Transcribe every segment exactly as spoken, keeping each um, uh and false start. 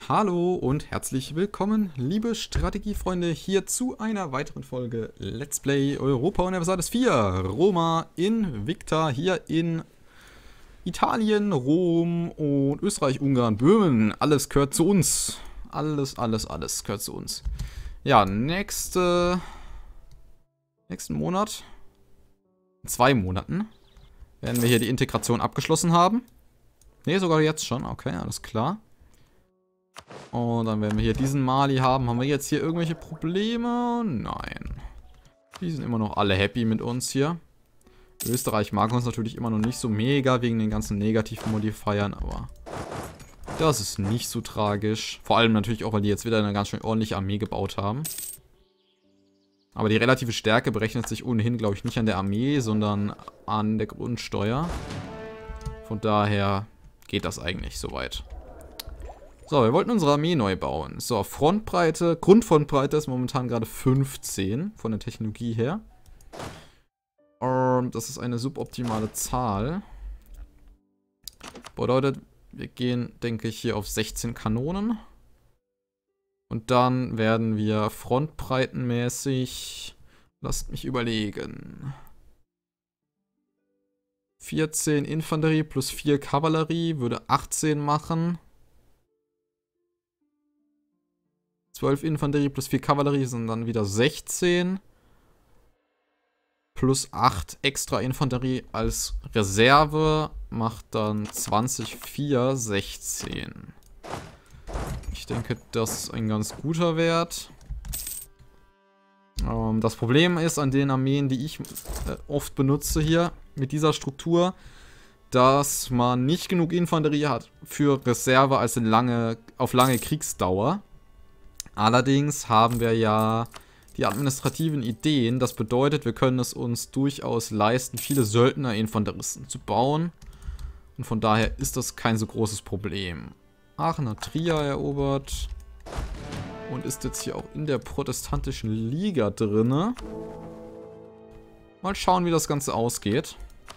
Hallo und herzlich willkommen, liebe Strategiefreunde, hier zu einer weiteren Folge Let's Play Europa Universalis vier. Roma Invicta hier in Italien, Rom und Österreich, Ungarn, Böhmen. Alles gehört zu uns. Alles, alles, alles gehört zu uns. Ja, nächste, nächsten Monat, in zwei Monaten, werden wir hier die Integration abgeschlossen haben. Ne, sogar jetzt schon. Okay, alles klar. Und dann werden wir hier diesen Mali haben. Haben wir jetzt hier irgendwelche Probleme? Nein. Die sind immer noch alle happy mit uns hier. Österreich mag uns natürlich immer noch nicht so mega wegen den ganzen negativen Modifiern, aber das ist nicht so tragisch. Vor allem natürlich auch, weil die jetzt wieder eine ganz schön ordentliche Armee gebaut haben. Aber die relative Stärke berechnet sich ohnehin, glaube ich, nicht an der Armee, sondern an der Grundsteuer. Von daher geht das eigentlich soweit. So, wir wollten unsere Armee neu bauen. So, Frontbreite, Grundfrontbreite ist momentan gerade fünfzehn von der Technologie her. Und das ist eine suboptimale Zahl. Bedeutet, wir gehen, denke ich, hier auf sechzehn Kanonen. Und dann werden wir frontbreitenmäßig, lasst mich überlegen, vierzehn Infanterie plus vier Kavallerie würde achtzehn machen. zwölf Infanterie plus vier Kavallerie sind dann wieder sechzehn. Plus acht extra Infanterie als Reserve macht dann zwanzig, vier, sechzehn. Ich denke, das ist ein ganz guter Wert. Ähm, das Problem ist an den Armeen, die ich äh, oft benutze hier mit dieser Struktur, dass man nicht genug Infanterie hat für Reserve als lange, auf lange Kriegsdauer. Allerdings haben wir ja die administrativen Ideen. Das bedeutet, wir können es uns durchaus leisten, viele Söldner-Infanteristen zu bauen. Und von daher ist das kein so großes Problem. Aachen hat Trier erobert. Und ist jetzt hier auch in der protestantischen Liga drinne. Mal schauen, wie das Ganze ausgeht.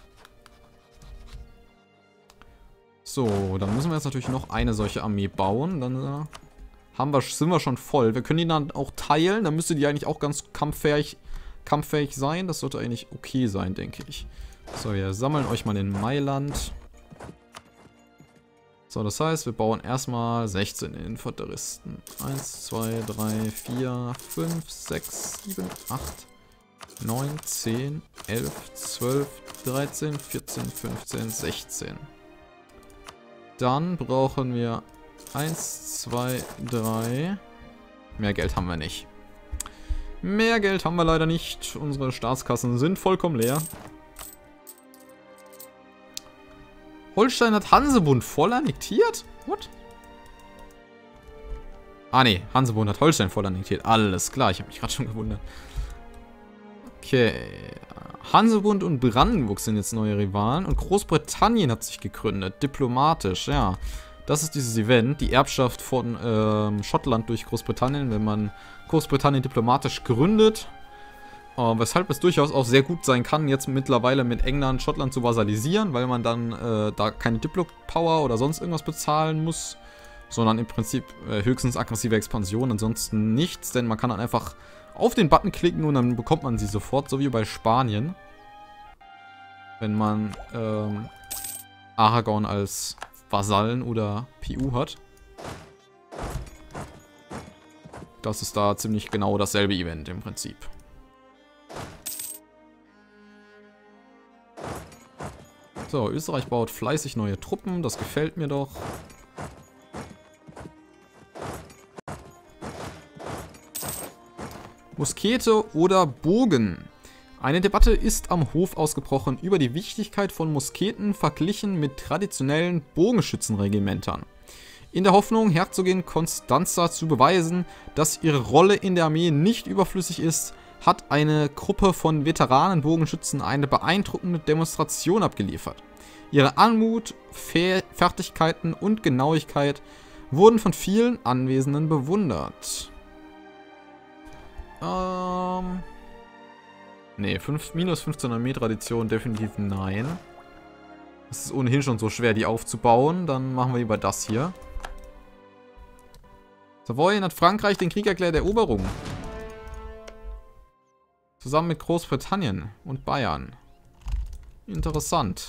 So, dann müssen wir jetzt natürlich noch eine solche Armee bauen. Dann äh, haben wir, sind wir schon voll. Wir können die dann auch teilen. Dann müsste die eigentlich auch ganz kampffähig, kampffähig sein. Das sollte eigentlich okay sein, denke ich. So, wir sammeln euch mal in Mailand. So, das heißt, wir bauen erstmal sechzehn Infanteristen. eins, zwei, drei, vier, fünf, sechs, sieben, acht, neun, zehn, elf, zwölf, dreizehn, vierzehn, fünfzehn, sechzehn. Dann brauchen wir eins, zwei, drei. Mehr Geld haben wir nicht. Mehr Geld haben wir leider nicht. Unsere Staatskassen sind vollkommen leer. Holstein hat Hansebund voll annektiert? What? Ah ne, Hansebund hat Holstein voll annektiert. Alles klar, ich habe mich gerade schon gewundert. Okay. Hansebund und Brandenburg sind jetzt neue Rivalen. Und Großbritannien hat sich gegründet. Diplomatisch, ja. Das ist dieses Event, die Erbschaft von ähm, Schottland durch Großbritannien, wenn man Großbritannien diplomatisch gründet. Äh, weshalb es durchaus auch sehr gut sein kann, jetzt mittlerweile mit England Schottland zu vasalisieren, weil man dann äh, da keine Diplo-Power oder sonst irgendwas bezahlen muss, sondern im Prinzip äh, höchstens aggressive Expansion, ansonsten nichts, denn man kann dann einfach auf den Button klicken und dann bekommt man sie sofort, so wie bei Spanien. Wenn man ähm, Aragon als Vasallen oder P U hat. Das ist da ziemlich genau dasselbe Event im Prinzip. So, Österreich baut fleißig neue Truppen, das gefällt mir doch. Muskete oder Bogen? Eine Debatte ist am Hof ausgebrochen über die Wichtigkeit von Musketen verglichen mit traditionellen Bogenschützenregimentern. In der Hoffnung, Herzogin Constanza zu beweisen, dass ihre Rolle in der Armee nicht überflüssig ist, hat eine Gruppe von Veteranen-Bogenschützen eine beeindruckende Demonstration abgeliefert. Ihre Anmut, Fe- Fertigkeiten und Genauigkeit wurden von vielen Anwesenden bewundert. Ähm... Ne, minus fünfzehn Armee-Tradition definitiv nein. Es ist ohnehin schon so schwer, die aufzubauen. Dann machen wir lieber das hier. Savoyen hat Frankreich den Krieg erklärt, Eroberung. Zusammen mit Großbritannien und Bayern. Interessant.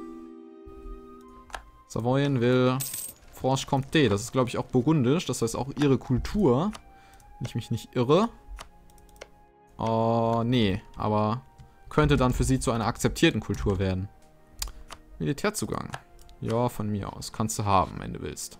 Savoyen will Franche-Comté. Das ist, glaube ich, auch burgundisch. Das heißt auch ihre Kultur. Wenn ich mich nicht irre. Oh, nee. Aber könnte dann für sie zu einer akzeptierten Kultur werden. Militärzugang. Ja, von mir aus. Kannst du haben, wenn du willst.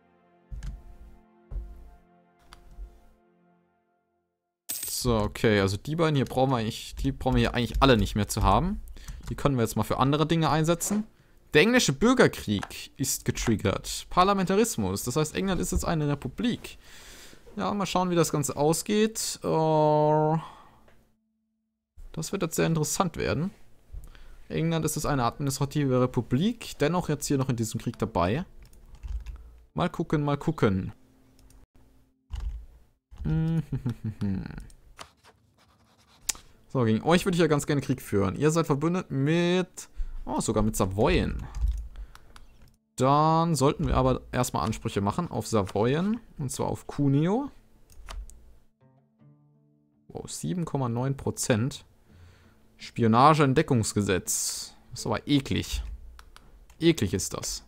So, okay. Also die beiden hier brauchen wir eigentlich, die brauchen wir hier eigentlich alle nicht mehr zu haben. Die können wir jetzt mal für andere Dinge einsetzen. Der englische Bürgerkrieg ist getriggert. Parlamentarismus. Das heißt, England ist jetzt eine Republik. Ja, mal schauen, wie das Ganze ausgeht. Uh, das wird jetzt sehr interessant werden. England ist jetzt eine administrative Republik. Dennoch jetzt hier noch in diesem Krieg dabei. Mal gucken, mal gucken. So, gegen euch würde ich ja ganz gerne Krieg führen. Ihr seid verbündet mit... Oh, sogar mit Savoyen. Dann sollten wir aber erstmal Ansprüche machen auf Savoyen. Und zwar auf Cuneo. Wow, sieben Komma neun Prozent. Spionageentdeckungsgesetz. Das ist aber eklig. Eklig ist das.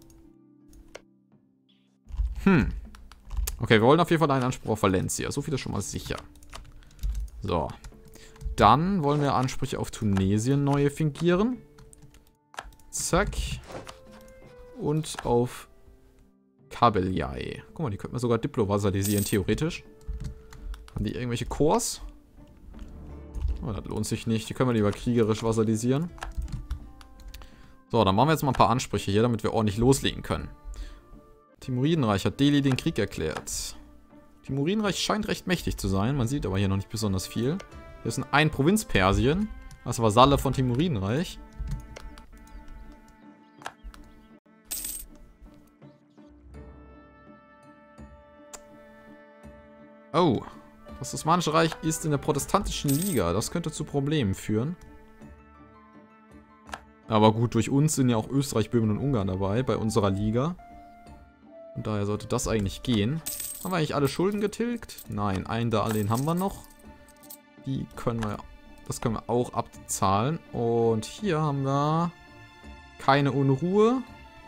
Hm. Okay, wir wollen auf jeden Fall einen Anspruch auf Valencia. So viel ist schon mal sicher. So. Dann wollen wir Ansprüche auf Tunesien neue fingieren. Zack. Und auf Kabeljai. Guck mal, die könnten wir sogar diplovasalisieren, theoretisch. Haben die irgendwelche Korps? Oh, das lohnt sich nicht. Die können wir lieber kriegerisch vasalisieren. So, dann machen wir jetzt mal ein paar Ansprüche hier, damit wir ordentlich loslegen können. Timuridenreich hat Delhi den Krieg erklärt. Timuridenreich scheint recht mächtig zu sein. Man sieht aber hier noch nicht besonders viel. Hier ist ein Provinz Persien. Das Vasalle von Timuridenreich. Oh. Das Osmanische Reich ist in der protestantischen Liga. Das könnte zu Problemen führen. Aber gut, durch uns sind ja auch Österreich, Böhmen und Ungarn dabei, bei unserer Liga. Und daher sollte das eigentlich gehen. Haben wir eigentlich alle Schulden getilgt? Nein, ein Darlehen haben wir noch. Die können wir, das können wir auch abzahlen. Und hier haben wir keine Unruhe.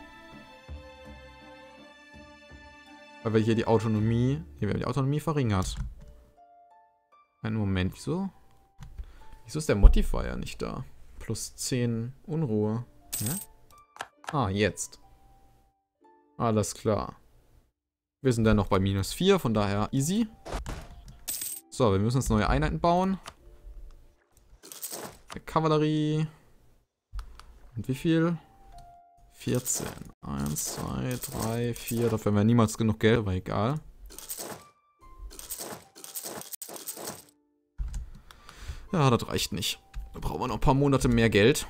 Weil wir hier die Autonomie, hier wir haben die Autonomie verringert. Einen Moment, wieso? Wieso ist der Modifier nicht da? Plus zehn Unruhe. Ja? Ah, jetzt. Alles klar. Wir sind dann noch bei minus vier, von daher easy. So, wir müssen jetzt neue Einheiten bauen. Eine Kavallerie. Und wie viel? vierzehn. eins, zwei, drei, vier. Dafür haben wir niemals genug Geld, aber egal. Ja, das reicht nicht. Da brauchen wir noch ein paar Monate mehr Geld.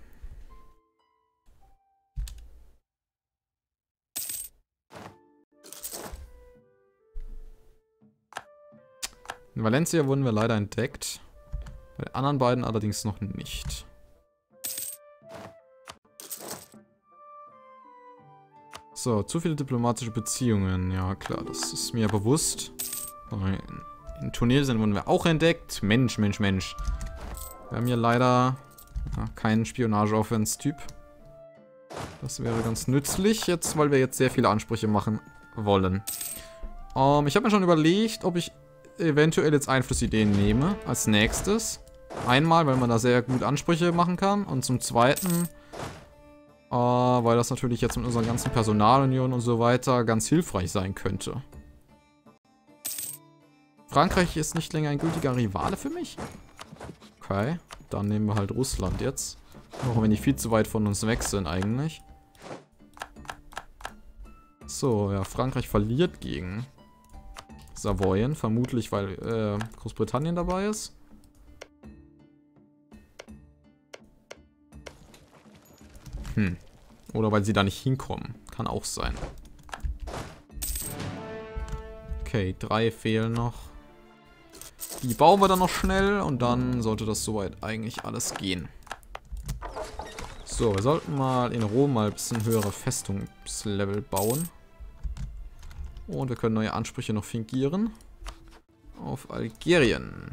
In Valencia wurden wir leider entdeckt. Bei den anderen beiden allerdings noch nicht. So, zu viele diplomatische Beziehungen. Ja, klar, das ist mir bewusst. In, in Tunesien wurden wir auch entdeckt. Mensch, Mensch, Mensch. Wir haben hier leider ja, keinen Spionage-Offense-Typ. Das wäre ganz nützlich jetzt, weil wir jetzt sehr viele Ansprüche machen wollen. Um, ich habe mir schon überlegt, ob ich eventuell jetzt Einflussideen nehme als nächstes. Einmal, weil man da sehr gut Ansprüche machen kann. Und zum Zweiten, äh, weil das natürlich jetzt mit unserer ganzen Personalunion und so weiter ganz hilfreich sein könnte. Frankreich ist nicht länger ein gültiger Rivale für mich? Okay, dann nehmen wir halt Russland jetzt. Auch wenn die viel zu weit von uns weg sind eigentlich. So, ja, Frankreich verliert gegen Savoyen, vermutlich weil äh, Großbritannien dabei ist. Hm. Oder weil sie da nicht hinkommen. Kann auch sein. Okay, drei fehlen noch. Die bauen wir dann noch schnell und dann sollte das soweit eigentlich alles gehen. So, wir sollten mal in Rom mal ein bisschen höhere Festungslevel bauen. Und wir können neue Ansprüche noch fingieren. Auf Algerien.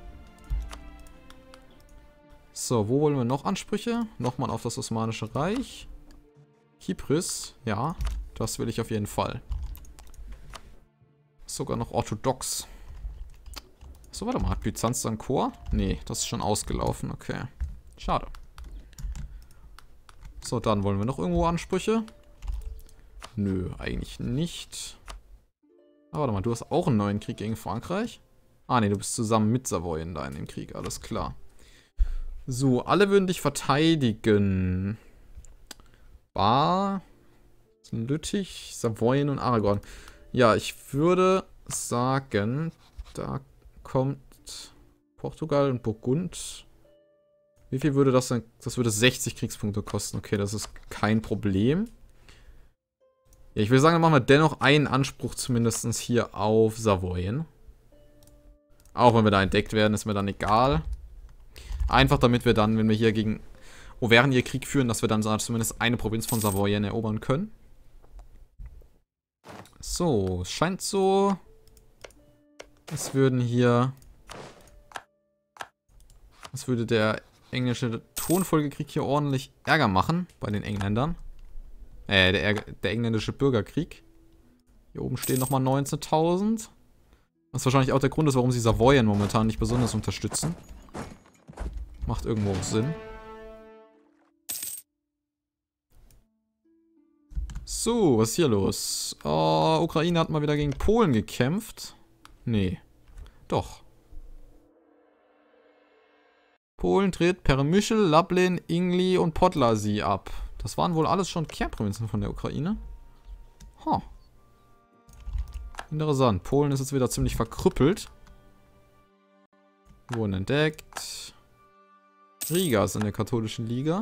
So, wo wollen wir noch Ansprüche? Nochmal auf das Osmanische Reich. Kypris, ja, das will ich auf jeden Fall. Sogar noch orthodox. So, warte mal, hat Byzanz dann Chor? Nee, das ist schon ausgelaufen, okay. Schade. So, dann wollen wir noch irgendwo Ansprüche? Nö, eigentlich nicht. Aber warte mal, du hast auch einen neuen Krieg gegen Frankreich? Ah, nee, du bist zusammen mit Savoyen da in dem Krieg, alles klar. So, alle würden dich verteidigen. Bar, Lüttich, Savoyen und Aragon. Ja, ich würde sagen, da kommt Portugal und Burgund. Wie viel würde das denn? Das würde sechzig Kriegspunkte kosten. Okay, das ist kein Problem. Ja, ich würde sagen, dann machen wir dennoch einen Anspruch zumindest hier auf Savoyen. Auch wenn wir da entdeckt werden, ist mir dann egal. Einfach damit wir dann, wenn wir hier gegen Auvergne ihr Krieg führen, dass wir dann zumindest eine Provinz von Savoyen erobern können. So, es scheint so, es würden hier, es würde der englische Thronfolgekrieg hier ordentlich Ärger machen bei den Engländern. Äh, der, der engländische Bürgerkrieg. Hier oben stehen nochmal neunzehntausend. Was wahrscheinlich auch der Grund ist, warum sie Savoyen momentan nicht besonders unterstützen. Macht irgendwo Sinn. So, was ist hier los? Oh, Ukraine hat mal wieder gegen Polen gekämpft. Nee. Doch. Polen tritt Peremyschl, Lublin, Ingli und Podlasie ab. Das waren wohl alles schon Kernprovinzen von der Ukraine. Huh. Interessant. Polen ist jetzt wieder ziemlich verkrüppelt. Wurden entdeckt. Riga ist in der katholischen Liga.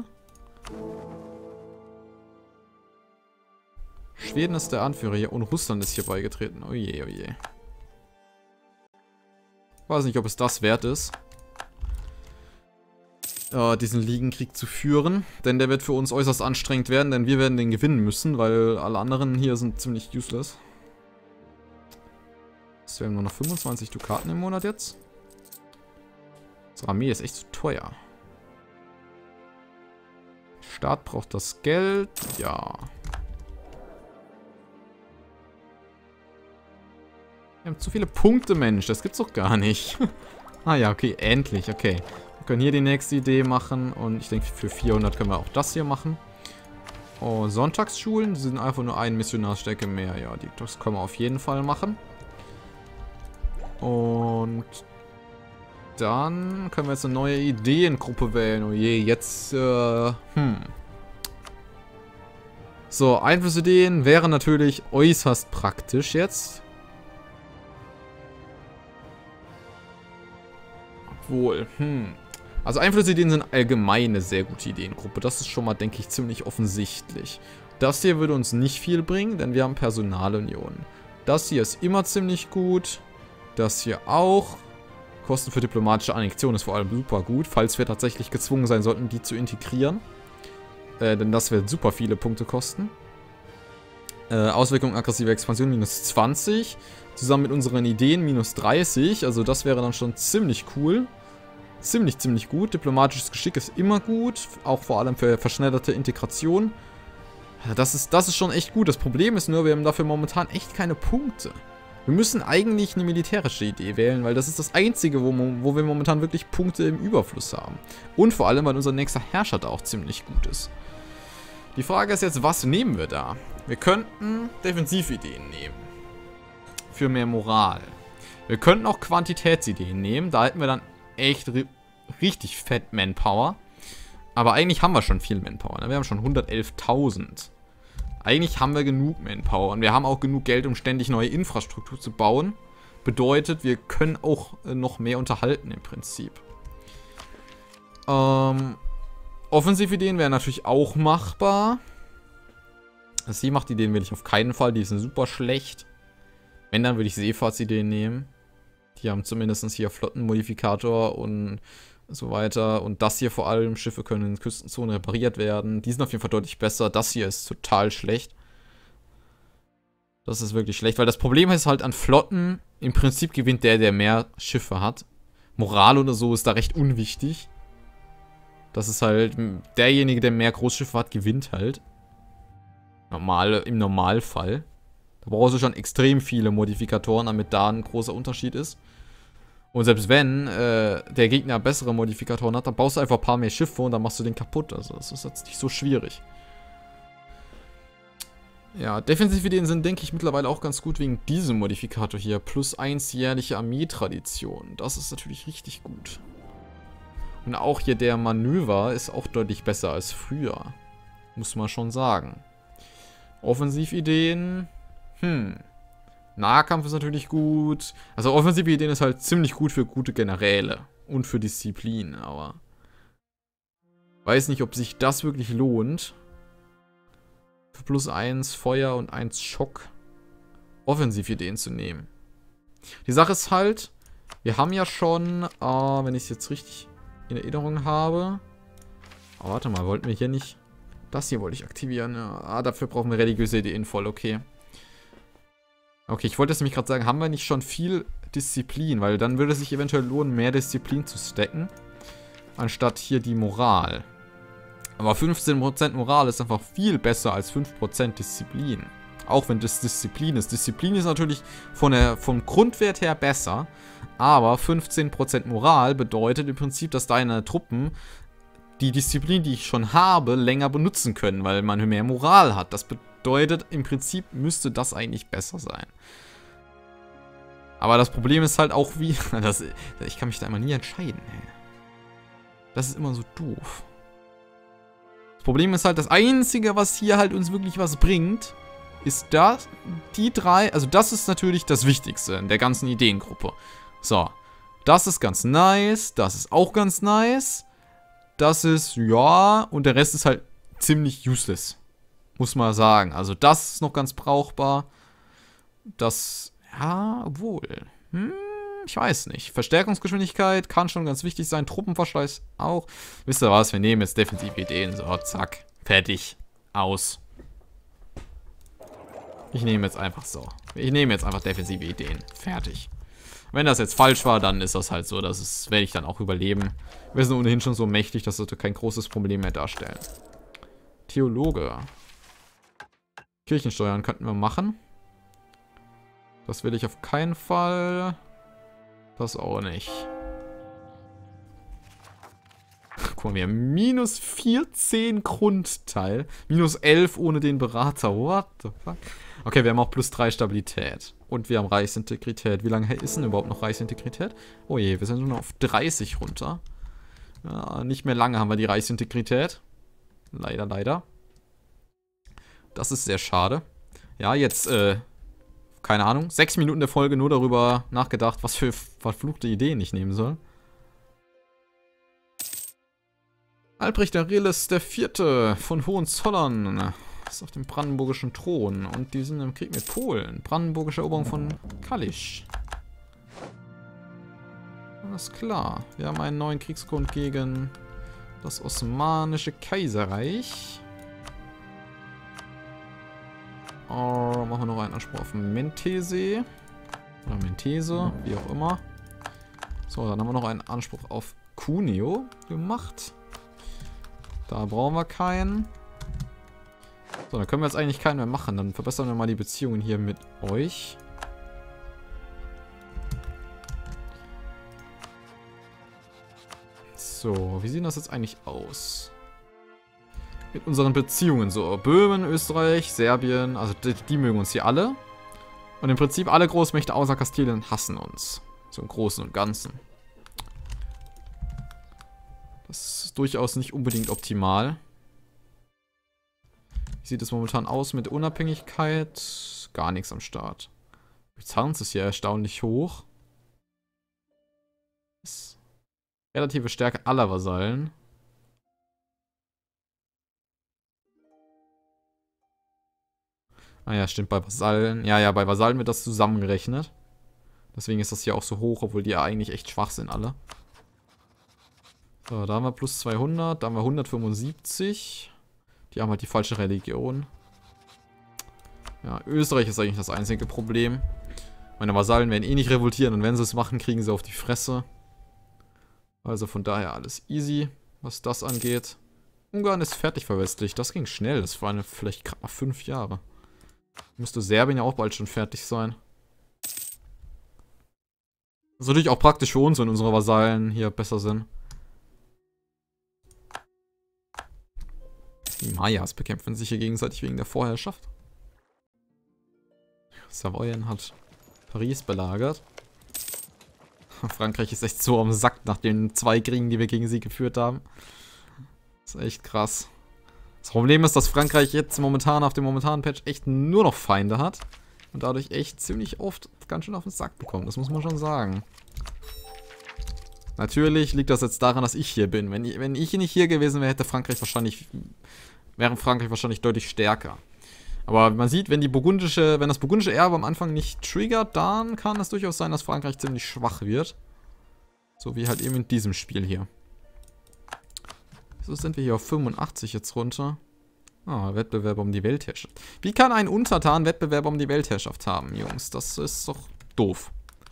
Schweden ist der Anführer hier und Russland ist hier beigetreten. Oje, oje. Weiß nicht, ob es das wert ist, äh, diesen Ligenkrieg zu führen. Denn der wird für uns äußerst anstrengend werden, denn wir werden den gewinnen müssen, weil alle anderen hier sind ziemlich useless. Es werden nur noch fünfundzwanzig Dukaten im Monat jetzt. Unsere Armee ist echt zu teuer. Staat braucht das Geld. Ja. Wir haben zu viele Punkte, Mensch. Das gibt's doch gar nicht. Ah ja, okay. Endlich. Okay. Wir können hier die nächste Idee machen. Und ich denke, für vierhundert können wir auch das hier machen. Oh, Sonntagsschulen. Die sind einfach nur eine Missionarsstärke mehr. Ja, die, das können wir auf jeden Fall machen. Und dann können wir jetzt eine neue Ideengruppe wählen. Oh je, jetzt, äh, hm. So, Einflussideen wäre natürlich äußerst praktisch jetzt. Obwohl, hm. Also Einflussideen sind allgemein eine sehr gute Ideengruppe. Das ist schon mal, denke ich, ziemlich offensichtlich. Das hier würde uns nicht viel bringen, denn wir haben Personalunion. Das hier ist immer ziemlich gut. Das hier auch. Kosten für diplomatische Annexion ist vor allem super gut, falls wir tatsächlich gezwungen sein sollten, die zu integrieren. Äh, denn das wird super viele Punkte kosten. Äh, Auswirkungen aggressive Expansion minus zwanzig. Zusammen mit unseren Ideen minus dreißig. Also das wäre dann schon ziemlich cool. Ziemlich, ziemlich gut. Diplomatisches Geschick ist immer gut. Auch vor allem für verschnellerte Integration. Das ist, das ist schon echt gut. Das Problem ist nur, wir haben dafür momentan echt keine Punkte. Wir müssen eigentlich eine militärische Idee wählen, weil das ist das Einzige, wo, wo wir momentan wirklich Punkte im Überfluss haben. Und vor allem, weil unser nächster Herrscher da auch ziemlich gut ist. Die Frage ist jetzt, was nehmen wir da? Wir könnten Defensivideen nehmen. Für mehr Moral. Wir könnten auch Quantitätsideen nehmen. Da hätten wir dann echt richtig fett Manpower. Aber eigentlich haben wir schon viel Manpower. Ne? Wir haben schon hundertelftausend. Eigentlich haben wir genug Manpower und wir haben auch genug Geld, um ständig neue Infrastruktur zu bauen. Bedeutet, wir können auch äh, noch mehr unterhalten im Prinzip. Ähm, Offensivideen wären natürlich auch machbar. Seemachtideen will ich auf keinen Fall, die sind super schlecht. Wenn, dann würde ich Seefahrtsideen nehmen. Die haben zumindest hier Flottenmodifikator und so weiter. Und das hier vor allem, Schiffe können in der Küstenzone repariert werden. Die sind auf jeden Fall deutlich besser. Das hier ist total schlecht. Das ist wirklich schlecht, weil das Problem ist halt an Flotten, im Prinzip gewinnt der, der mehr Schiffe hat. Moral oder so ist da recht unwichtig. Das ist halt, derjenige, der mehr Großschiffe hat, gewinnt halt. Normal, im Normalfall. Da brauchst du schon extrem viele Modifikatoren, damit da ein großer Unterschied ist. Und selbst wenn äh, der Gegner bessere Modifikatoren hat, dann baust du einfach ein paar mehr Schiffe und dann machst du den kaputt. Also das ist jetzt nicht so schwierig. Ja, Defensivideen sind, denke ich, mittlerweile auch ganz gut wegen diesem Modifikator hier. Plus eins jährliche Armeetradition. Das ist natürlich richtig gut. Und auch hier der Manöver ist auch deutlich besser als früher. Muss man schon sagen. Offensivideen. Hm. Nahkampf ist natürlich gut. Also Offensivideen ist halt ziemlich gut für gute Generäle. Und für Disziplin, aber... weiß nicht, ob sich das wirklich lohnt. Für plus eins Feuer und eins Schock Offensivideen zu nehmen. Die Sache ist halt, wir haben ja schon, äh, wenn ich es jetzt richtig in Erinnerung habe. Oh, warte mal, wollten wir hier nicht... das hier wollte ich aktivieren. Ja. Ah, dafür brauchen wir religiöse Ideen voll, okay. Okay, ich wollte jetzt nämlich gerade sagen, haben wir nicht schon viel Disziplin? Weil dann würde es sich eventuell lohnen, mehr Disziplin zu stacken. Anstatt hier die Moral. Aber fünfzehn Prozent Moral ist einfach viel besser als fünf Prozent Disziplin. Auch wenn das Disziplin ist. Disziplin ist natürlich von der, vom Grundwert her besser. Aber fünfzehn Prozent Moral bedeutet im Prinzip, dass deine Truppen die Disziplin, die ich schon habe, länger benutzen können. Weil man mehr Moral hat. Das bedeutet, im Prinzip müsste das eigentlich besser sein. Aber das Problem ist halt auch wie... das, ich kann mich da immer nie entscheiden. Das ist immer so doof. Problem ist halt, das Einzige, was hier halt uns wirklich was bringt, ist das, die drei, also das ist natürlich das Wichtigste in der ganzen Ideengruppe. So, das ist ganz nice, das ist auch ganz nice, das ist, ja, und der Rest ist halt ziemlich useless, muss man sagen. Also das ist noch ganz brauchbar, das, ja, obwohl, hm, ich weiß nicht. Verstärkungsgeschwindigkeit kann schon ganz wichtig sein. Truppenverschleiß auch. Wisst ihr was? Wir nehmen jetzt defensive Ideen. So, zack. Fertig. Aus. Ich nehme jetzt einfach so. Ich nehme jetzt einfach defensive Ideen. Fertig. Wenn das jetzt falsch war, dann ist das halt so. Das werde ich dann auch überleben. Wir sind ohnehin schon so mächtig, dass das kein großes Problem mehr darstellen. Theologe. Kirchensteuern könnten wir machen. Das will ich auf keinen Fall... Das auch nicht. Guck mal, wir haben minus vierzehn Grundteil. Minus elf ohne den Berater. What the fuck? Okay, wir haben auch plus drei Stabilität. Und wir haben Reichsintegrität. Wie lange ist denn überhaupt noch Reichsintegrität? Oh je, wir sind nur noch auf dreißig runter. Ja, nicht mehr lange haben wir die Reichsintegrität. Leider, leider. Das ist sehr schade. Ja, jetzt, äh... keine Ahnung, sechs Minuten der Folge nur darüber nachgedacht, was für verfluchte Ideen ich nehmen soll. Albrecht Arelis der Vierte von Hohenzollern ist auf dem brandenburgischen Thron und die sind im Krieg mit Polen. Brandenburgische Eroberung von Kalisz. Alles klar. Wir haben einen neuen Kriegsgrund gegen das Osmanische Kaiserreich. Oh, machen wir noch einen Anspruch auf Mentese. Oder Mentese, wie auch immer. So, dann haben wir noch einen Anspruch auf Cuneo gemacht. Da brauchen wir keinen. So, dann können wir jetzt eigentlich keinen mehr machen. Dann verbessern wir mal die Beziehungen hier mit euch. So, wie sieht das jetzt eigentlich aus? Mit unseren Beziehungen so. Böhmen, Österreich, Serbien, also die, die mögen uns hier alle. Und im Prinzip alle Großmächte außer Kastilien hassen uns. So im Großen und Ganzen. Das ist durchaus nicht unbedingt optimal. Wie sieht es momentan aus mit Unabhängigkeit? Gar nichts am Start. Byzanz ist hier erstaunlich hoch. Das relative Stärke aller Vasallen. Ah ja, stimmt, bei Vasallen. Ja, ja, bei Vasallen wird das zusammengerechnet. Deswegen ist das hier auch so hoch, obwohl die ja eigentlich echt schwach sind alle. So, da haben wir plus zweihundert, da haben wir hundertfünfundsiebzig. Die haben halt die falsche Religion. Ja, Österreich ist eigentlich das einzige Problem. Meine Vasallen werden eh nicht revoltieren und wenn sie es machen, kriegen sie auf die Fresse. Also von daher alles easy, was das angeht. Ungarn ist fertig verwestlicht. Das ging schnell. Das waren vielleicht gerade mal fünf Jahre. Müsste Serbien ja auch bald schon fertig sein. Das ist natürlich auch praktisch für uns, wenn unsere Vasallen hier besser sind. Die Mayas bekämpfen sich hier gegenseitig wegen der Vorherrschaft. Savoyen hat Paris belagert. Frankreich ist echt so am Sack nach den zwei Kriegen, die wir gegen sie geführt haben. Das ist echt krass. Das Problem ist, dass Frankreich jetzt momentan auf dem momentanen Patch echt nur noch Feinde hat. Und dadurch echt ziemlich oft ganz schön auf den Sack bekommt. Das muss man schon sagen. Natürlich liegt das jetzt daran, dass ich hier bin. Wenn ich, wenn ich nicht hier gewesen wäre, hätte Frankreich wahrscheinlich... wäre Frankreich wahrscheinlich deutlich stärker. Aber man sieht, wenn die burgundische, wenn das burgundische Erbe am Anfang nicht triggert, dann kann es durchaus sein, dass Frankreich ziemlich schwach wird. So wie halt eben in diesem Spiel hier. So sind wir hier auf fünfundachtzig jetzt runter. Ah, Wettbewerb um die Weltherrschaft. Wie kann ein Untertan Wettbewerb um die Weltherrschaft haben, Jungs? Das ist doch doof.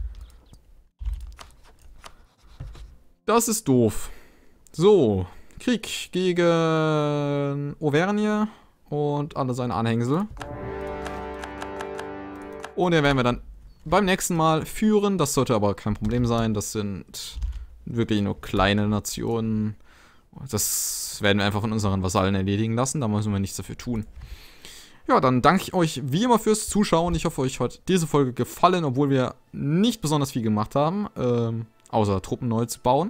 Das ist doof. So, Krieg gegen Auvergne und alle seine Anhängsel. Und den werden wir dann beim nächsten Mal führen. Das sollte aber kein Problem sein. Das sind wirklich nur kleine Nationen. Das werden wir einfach von unseren Vasallen erledigen lassen. Da müssen wir nichts dafür tun. Ja, dann danke ich euch wie immer fürs Zuschauen. Ich hoffe, euch hat diese Folge gefallen, obwohl wir nicht besonders viel gemacht haben. Ähm, außer Truppen neu zu bauen.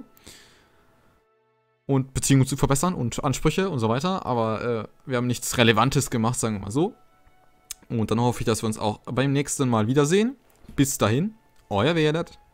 Und Beziehungen zu verbessern und Ansprüche und so weiter. Aber äh, wir haben nichts Relevantes gemacht, sagen wir mal so. Und dann hoffe ich, dass wir uns auch beim nächsten Mal wiedersehen. Bis dahin, euer Werdet.